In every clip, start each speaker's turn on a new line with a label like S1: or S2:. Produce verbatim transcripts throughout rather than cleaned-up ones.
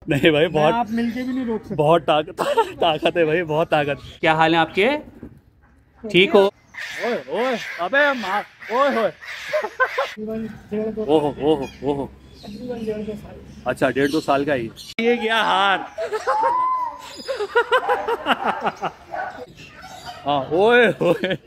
S1: नहीं भाई बहुत,
S2: आप मिलके भी नहीं रोक सकते।
S1: बहुत ताकत ताकत है भाई, बहुत ताकत। क्या हाल है आपके? ठीक हो? ओए ओए अबे मार, ओए ओए ओहो ओहो ओहो, अच्छा डेढ़ दो साल का ही ये क्या हार। हाँ ओए ओए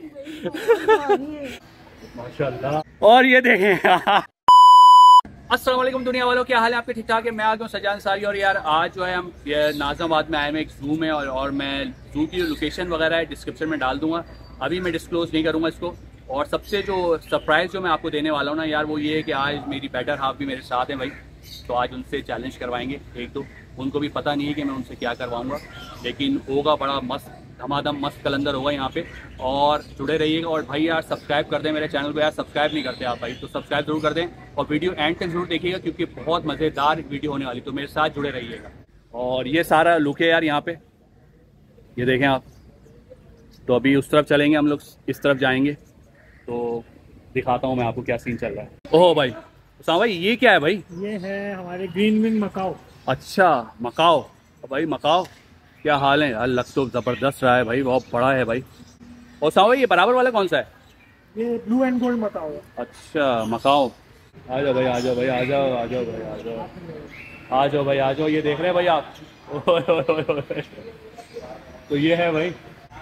S1: माशाल्लाह। और ये देखें अस्सलाम वालेकुम दुनिया वालों, क्या हाल है आपके? ठीक ठाक है। मैं आ गया हूँ सजान सारी, और यार आज जो है हम नाज़िमाबाद में आए हैं, एक जू में, और, और मैं जू की लोकेशन वगैरह है डिस्क्रिप्शन में डाल दूंगा, अभी मैं डिस्क्लोज नहीं करूँगा इसको। और सबसे जो सरप्राइज़ जो मैं आपको देने वाला हूँ ना यार, वो ये है कि आज मेरी बेटर हाफ भी मेरे साथ हैं भाई, तो आज उनसे चैलेंज करवाएंगे एक दो। उनको भी पता नहीं है कि मैं उनसे क्या करवाऊँगा, लेकिन होगा बड़ा मस्त धमाधम मस्त कलंदर होगा यहाँ पे, और जुड़े रहिएगा। और भाई यार सब्सक्राइब कर दें मेरे चैनल को, यार सब्सक्राइब नहीं करते आप भाई, तो सब्सक्राइब जरूर कर दें, और वीडियो एंड तक जरूर देखिएगा क्योंकि बहुत मज़ेदार वीडियो होने वाली, तो मेरे साथ जुड़े रहिएगा। और ये सारा लुक है यार यहाँ पे, ये देखें आप। तो अभी उस तरफ चलेंगे हम लोग, इस तरफ जाएंगे, तो दिखाता हूँ मैं आपको क्या सीन चल रहा है। ओहो भाई उसामा भाई, ये क्या है भाई? ये
S2: है हमारे ग्रीन विंग मकाओ।
S1: अच्छा मकाओ भाई, मकाओ क्या हाल है यार? लग तो ज़बरदस्त रहा है भाई, बहुत बड़ा है भाई। और साहब ये बराबर वाला कौन सा है?
S2: ये ब्लू एंड गोल्ड मकाओ है।
S1: अच्छा मकाओ, आ जाओ भाई आ जाओ भाई आ जाओ आ जाओ भाई आ जाओ आ जाओ भाई आ जाओ। ये देख रहे हैं भाई आप? ओए ओए ओए, तो ये है भाई।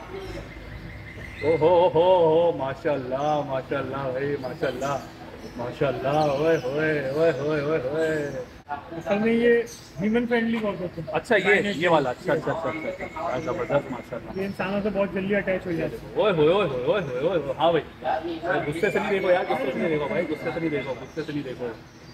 S1: ओहो हो हो माशाल्लाह माशाल्लाह भाई माशाल्लाह माशाल्लाह, ओए ओए ओए ओए ओए ओए।
S2: असल में ये ह्यूमन फ्रेंडली बहुत होते हैं।
S1: अच्छा ये ये वाला, अच्छा अच्छा अच्छा अच्छा, जबरदस्त माशाल्लाह।
S2: ये इंसानों से बहुत जल्दी अटैच हो जाते हैं।
S1: ओए होए ओए होए ओए ओए, हाँ भाई गुस्से से नहीं देखो यार, गुस्से से नहीं देखो भाई, गुस्से से नहीं देखो, गुस्से से नहीं देखो।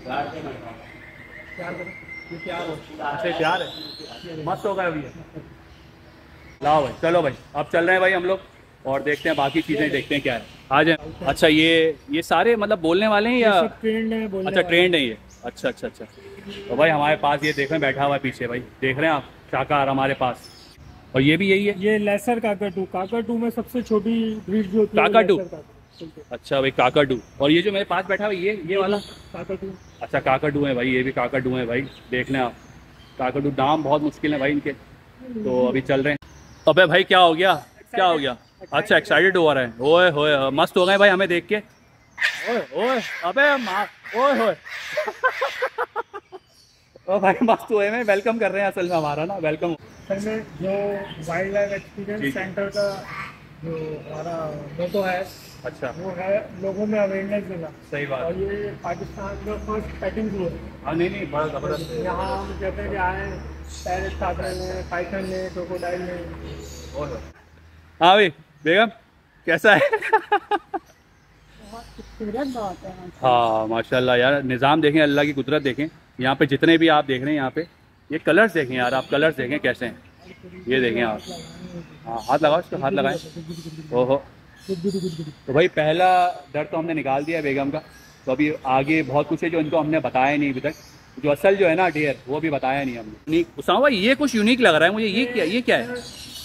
S2: प्यार करो, ये प्यार हो।
S1: अच्छा प्यार है, मस्त होगा अभी। लाओ भाई, चलो भाई अब चल रहे हैं भाई हम लोग, और देखते हैं बाकी चीज़ें, देखते हैं क्या है। आ जाए। अच्छा ये ये सारे मतलब बोलने वाले हैं या?
S2: ट्रेंड है बोलने। अच्छा
S1: ट्रेंड है ये, अच्छा अच्छा अच्छा। तो भाई हमारे पास ये देख रहे हैं बैठा हुआ है पीछे भाई, देख रहे हैं आप शाकार हमारे पास, और ये भी यही है।
S2: ये लेसर काकाटू, काकाटू में सबसे छोटी ब्रीड जो होती है
S1: काकाटू। अच्छा भाई काकाटू। और ये जो मेरे पास बैठा हुआ ये ये वाला
S2: काकाटू। अच्छा
S1: काकाटू है भाई, ये भी काकाटू है भाई, देख लें आप। काकाटू नाम बहुत मुश्किल है भाई इनके, तो अभी चल रहे हैं। अबे भाई क्या हो गया, क्या हो गया? अच्छा एक्साइटेड हो रहा है, ओए होए मस्त हो गए भाई हमें देख के। ओए ओए अबे मार, ओए होए ओ भाई मस्त हुए में वेलकम कर रहे हैं असल में हमारा ना, वेलकम।
S2: असल में जो वाइल्ड लाइफ एक्सपीरियंस सेंटर का जो हमारा मोटो है, अच्छा वो है लोगों में अवेयरनेस देना। सही बात। और ये पाकिस्तान का फर्स्ट पेटिंग जू है। हाँ नहीं नहीं बड़ा जबरदस्त है। यहाँ हम कहते हैं कि आए पैरेट काटने में, पाइथन में, क्रोकोडाइल में।
S1: हाँ भाई बेगम कैसा है? हाँ माशाल्लाह यार, निज़ाम देखें, अल्लाह की कुदरत देखें। यहाँ पे जितने भी आप देख रहे हैं यहाँ पे, ये कलर्स देखें यार आप, कलर्स देखें कैसे हैं, ये देखें आप। हाँ हाथ लगाओ इसको, हाथ लगाएं। ओहो तो भाई पहला डर तो हमने निकाल दिया बेगम का, तो अभी आगे बहुत कुछ है जो इनको हमने बताया नहीं अभी तक, जो असल जो है ना ढेर वो भी बताया नहीं हमने। उसामा भाई ये कुछ यूनिक लग रहा है मुझे, ये क्या ये क्या है?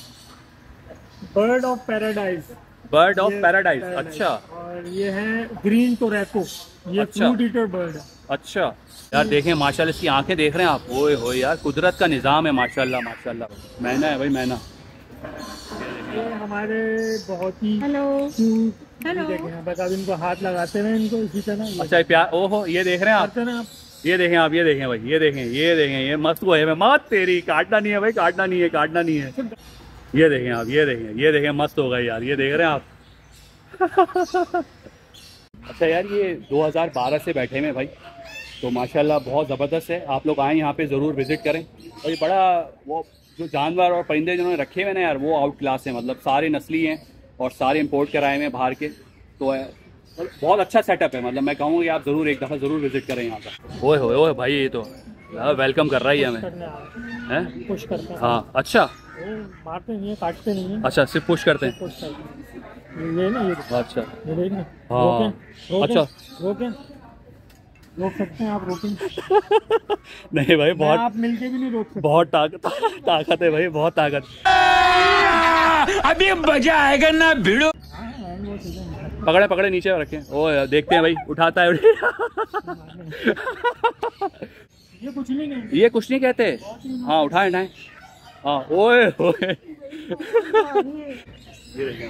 S2: Bird of paradise.
S1: Bird of paradise, अच्छा।
S2: और ये है ग्रीन टोरैको, ये फ्रूट ईटर बर्ड है।
S1: अच्छा यार देखें माशाल्लाह, इसकी आंखें देख रहे हैं आप, ओए होए यार कुदरत का निज़ाम है माशाल्लाह माशाल्लाह। मैना है भाई मैना।
S2: ये हमारे बहुत ही हेलो हेलो देखें, बता दिन को हाथ लगाते हैं इनको इसी तरह।
S1: अच्छा प्यार, ओहो ये देख रहे हैं आप, ये देखें आप, ये देखें भाई, ये देखें ये देखें, ये मस्त हुआ है। मैं मत तेरी, काटना नहीं है भाई, काटना नहीं है, काटना नहीं है। ये देखें आप, ये देखें ये देखें, मस्त हो गए यार, ये देख रहे हैं आप। अच्छा यार ये दो हज़ार बारह से बैठे हुए भाई, तो माशाल्लाह बहुत ज़बरदस्त है। आप लोग आएँ यहाँ पे ज़रूर विज़िट करें। और ये बड़ा वो जो जानवर और परिंदे जिन्होंने रखे हुए ना यार, वो आउट क्लास हैं, मतलब सारे नस्ली हैं और सारे इंपोर्ट कराए हुए हैं बाहर के, तो बहुत अच्छा सेटअप है। मतलब मैं कहूँगा कि आप ज़रूर एक दफ़ा ज़रूर विज़िट करें यहाँ का। ओए होए ओए भाई, ये तो वेलकम कर रहा है हमें, हैं
S2: पुश करते हैं।
S1: हाँ अच्छा,
S2: मारते नहीं है, काटते नहीं है।
S1: अच्छा सिर्फ पुश करते हैं,
S2: ये ना ये
S1: अच्छा
S2: ये देख ना।
S1: हाँ अच्छा
S2: रोकें, रोक सकते हैं आप, रोकें।
S1: नहीं भाई बहुत,
S2: आप मिलके भी नहीं रोक सकते, बहुत
S1: ताकत ताकत है भाई, बहुत ताकत।
S3: अभी मजा आएगा ना भिड़ो।
S1: पकड़े पकड़े नीचे रखें, ओ देखते हैं भाई उठाता है।
S2: ये कुछ नहीं कहते,
S1: ये कुछ नहीं कहते। हाँ उठाए उठाए। हाँ ओए ओए ये देखिए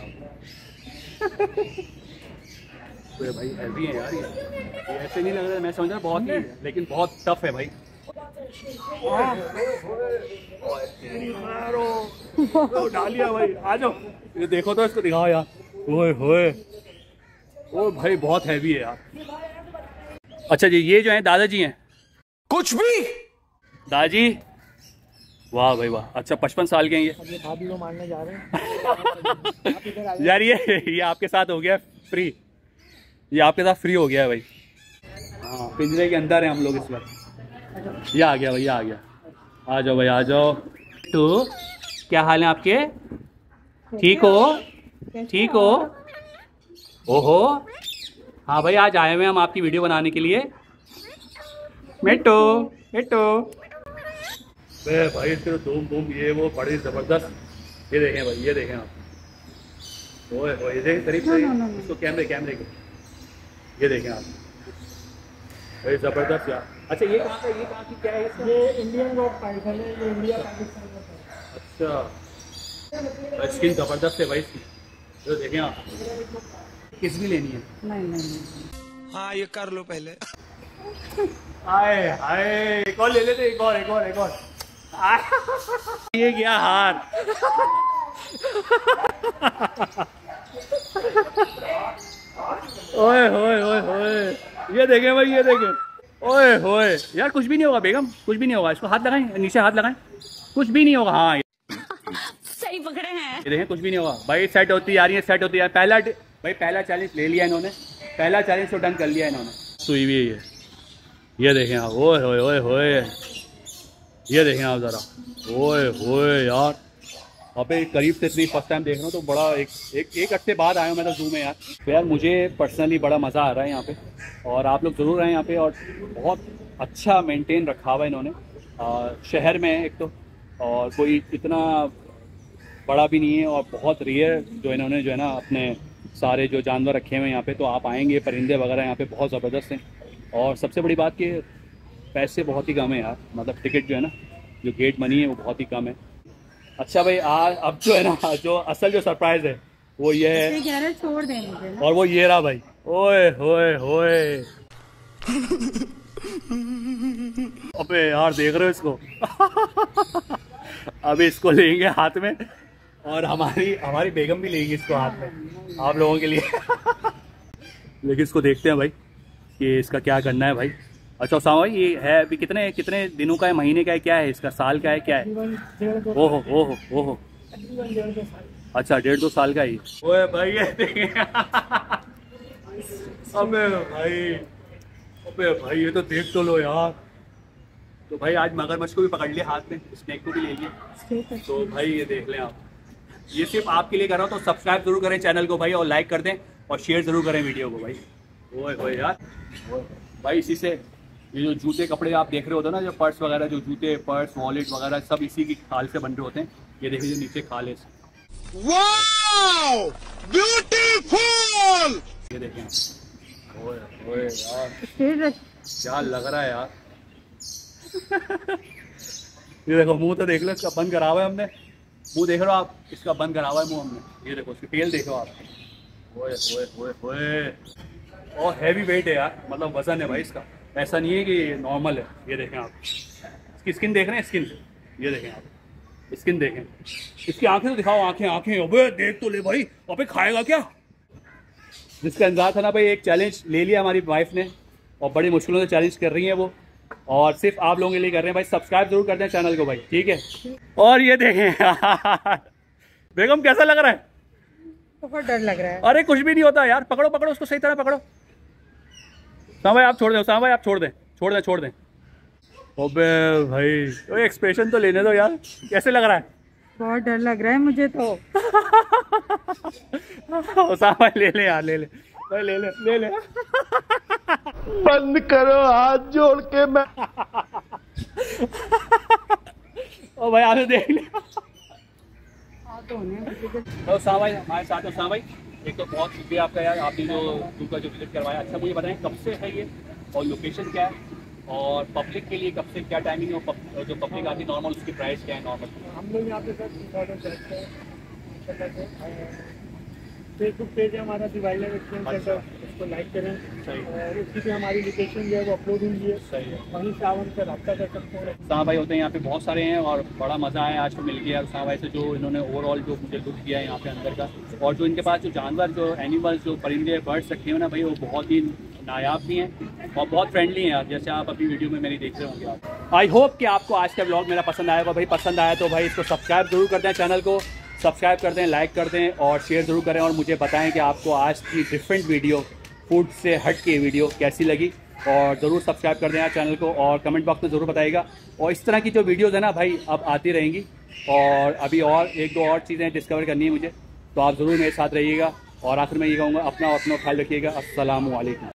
S1: भाई हैवी है यार, ये ये ऐसे नहीं लग रहा है, मैं समझ रहा बहुत ही है, लेकिन बहुत टफ है भाई। डालिया भाई आ जाओ, ये देखो तो इसको दिखाओ यार। ओए होए ओ भाई बहुत हैवी है यार। अच्छा जी ये जो है दादाजी हैं।
S3: कुछ भी
S1: दादाजी वाह भाई वाह। अच्छा पचपन साल के हैं ये।
S2: अब ये भाभी को मारने जा रहे हैं।
S1: यार ये ये आपके साथ हो गया फ्री, ये आपके साथ फ्री हो गया है भाई। हाँ पिंजरे के अंदर है हम लोग इस वक्त। ये आ गया भैया आ गया, आ जाओ भाई आ जाओ। तो क्या हाल है आपके, ठीक हो ठीक हो? ओहो हाँ भाई आज आए हुए हम आपकी वीडियो बनाने के लिए। मेटो मेटो भाई इसके धूम धूम ये वो बड़ी जबरदस्त। ये देखें भाई ये देखें आप, ओए ओए ये देखें करीब से इसको कैमरे कैमरे को, ये देखें आप भाई जबरदस्त यार। अच्छा ये कहाँ का, ये कहाँ की क्या है इसका?
S2: ये इंडियन रोड पाइथन है, ये इंडिया पाकिस्तान का है।
S1: अच्छा स्किन जबरदस्त है भाई इसकी, जो देखें आप। किस भी लेनी है?
S2: नहीं नहीं
S3: हाँ ये कर लो पहले।
S1: आए हाय एक और ले लेते, एक और एक और एक और। ये क्या हार ओए होए ओए होए ये देखें भाई ये देखें। ओए होए यार कुछ भी नहीं होगा बेगम, कुछ भी नहीं होगा। इसको हाथ लगाएं, नीचे हाथ लगाएं, कुछ भी नहीं होगा। हाँ
S4: सही पकड़े हैं।
S1: ये देखें कुछ भी नहीं होगा भाई। सेट होती आ रही है, सेट होती है। पहला भाई पहला चैलेंज ले लिया इन्होंने, पहला चैलेंज तो डन कर लिया इन्होंने। सुई भी है ये देखें आप। ओए होए ओए होए ये देखें आप जरा। ओए होए यार अबे करीब से इतनी फर्स्ट टाइम देख रहा हूँ तो बड़ा एक एक एक हफ्ते बाद आया हूँ मैं तो जू में यार। तो यार मुझे पर्सनली बड़ा मज़ा आ रहा है यहाँ पे, और आप लोग ज़रूर आए यहाँ पे। और बहुत अच्छा मेंटेन रखा हुआ है इन्होंने आ, शहर में एक तो, और कोई इतना बड़ा भी नहीं है, और बहुत रेयर जो इन्होंने जो है ना अपने सारे जो जानवर रखे हुए हैं यहाँ पे। तो आप आएंगे परिंदे वगैरह यहाँ पे बहुत ज़बरदस्त हैं। और सबसे बड़ी बात कि पैसे बहुत ही कम है यार, मतलब टिकट जो है ना जो गेट मनी है वो बहुत ही कम है। अच्छा भाई आज अब जो है ना जो असल जो सरप्राइज है वो ये है,
S4: छोड़ दे मुझे ना।
S1: और वो ये रहा भाई। ओए होए होए अबे यार देख रहे हो इसको अभी इसको लेंगे हाथ में, और हमारी हमारी बेगम भी लेंगी इसको हाथ में आप लोगों के लिए लेकिन इसको देखते हैं भाई कि इसका क्या करना है भाई। अच्छा उसामा भाई ये है अभी कितने कितने दिनों का है, महीने का है, क्या है इसका, साल का है, क्या है? ओहो ओहो ओहो अच्छा डेढ़ दो साल का ही। ओए भाई ये अबे भाई अबे भाई ये तो देख तो लो यार। तो भाई आज मगरमच्छ को भी पकड़ लिया हाथ में, स्नेक को भी ले लिया। तो भाई ये देख लें आप, ये सिर्फ आपके लिए कर रहा हूँ। तो सब्सक्राइब जरूर करें चैनल को भाई, और लाइक कर दें और शेयर जरूर करें वीडियो को भाई। ओए ओए यार भाई इसी से ये जो जूते कपड़े आप देख रहे होते हैं ना, जो पर्स वगैरह, जो जूते पर्स वॉलेट वगैरह सब इसी की खाल से बन रहे होते हैं। ये देखिए जो नीचे खाल है,
S3: वाओ ब्यूटीफुल।
S1: ये देखें ओए ओए यार क्या लग रहा है यार ये देखो मुंह तो देख लो इसका, बंद करा हुआ है हमने। मुंह देख रहे हो आप, इसका बंद करा हुआ है मुंह हमने। ये देखो इसकी टेल देखो आप। ओए ओए ओए ओए और हैवी वेट है यार, मतलब वजन है भाई इसका, ऐसा नहीं है कि नॉर्मल है। ये देखें आप, इसकी स्किन देख रहे हैं, स्किन ये देखें आप, स्किन देखें, इसकी आंखें तो दिखाओ, आंखें आंखें। अबे देख तो ले भाई, अबे खाएगा क्या? जिसका इंतजार था ना भाई, एक चैलेंज ले लिया हमारी वाइफ ने, और बड़ी मुश्किलों से चैलेंज कर रही है वो, और सिर्फ आप लोगों के लिए कर रहे हैं भाई। सब्सक्राइब जरूर कर दें चैनल को भाई, ठीक है। और ये देखें बेगम कैसा लग रहा है?
S2: बहुत डर लग रहा है।
S1: अरे कुछ भी नहीं होता यार, पकड़ो पकड़ो उसको सही तरह पकड़ो। साम भाई आप छोड़ दें, साम भाई आप छोड़ दें, छोड़ दें छोड़ दें। अबे भाई तो एक्सप्रेशन तो लेने दो यार, कैसे लग रहा है?
S2: बहुत डर लग रहा है मुझे तो।
S1: साम भाई ले ले यार, ले ले भाई, ले ले ले ले
S3: बंद करो हाथ जोड़ के। मैं
S1: ओ भाई आगे देख ले। तो साम भाई हमारे साथ हो। साम भाई एक तो बहुत शुक्रिया आपका यार, आपने जो जू का जो विजिट करवाया। अच्छा मुझे बताएं कब से है ये, और लोकेशन क्या है, और पब्लिक के लिए कब से क्या टाइमिंग है? पब, जो पब्लिक आती है नॉर्मल, उसकी प्राइस क्या है नॉर्मल?
S2: हम लोग यहाँ पे सर ऑर्डर करते हैं। फेसबुक पेज है हमारा दिवाली एक्सपीरियंस सेंटर, उसको लाइक करें।
S1: सही।
S2: और उसकी भी हमारी लोकेशन जो है वो अपलोड हुई है।
S1: सही है।
S2: वहीं से आप उनसे रब्ता कर सकते हैं।
S1: उस्ताद भाई होते हैं यहाँ पे बहुत सारे हैं और बड़ा मज़ा आया आज तो मिल गया उस्ताद भाई से, जो इन्होंने ओवरऑल जो मुझे लुक दिया है यहाँ पे अंदर का। और जो इनके पास जो जानवर, जो एनिमल्स, जो परिंदे बर्ड्स रखे हुए ना भाई, वो बहुत ही नायाब भी हैं और बहुत फ्रेंडली हैं, जैसे आप अभी वीडियो में मेरी देख रहे होंगे आप। आई होप कि आपको आज का ब्लॉग मेरा पसंद आएगा। भाई पसंद आया तो भाई इसको सब्सक्राइब जरूर कर दें, चैनल को सब्सक्राइब कर दें, लाइक कर दें और शेयर ज़रूर करें। और मुझे बताएं कि आपको आज की डिफरेंट वीडियो, फूड से हट के वीडियो कैसी लगी, और ज़रूर सब्सक्राइब कर दें यार चैनल को, और कमेंट बॉक्स में ज़रूर बताइएगा। और इस तरह की जो वीडियोज़ है ना भाई अब आती रहेंगी, और अभी और एक दो और चीज़ें डिस्कवर करनी है मुझे, तो आप ज़रूर मेरे साथ रहिएगा। और आखिर में ये कहूँगा, अपना और अपना ख्याल रखिएगा। अस्सलामु अलैकुम।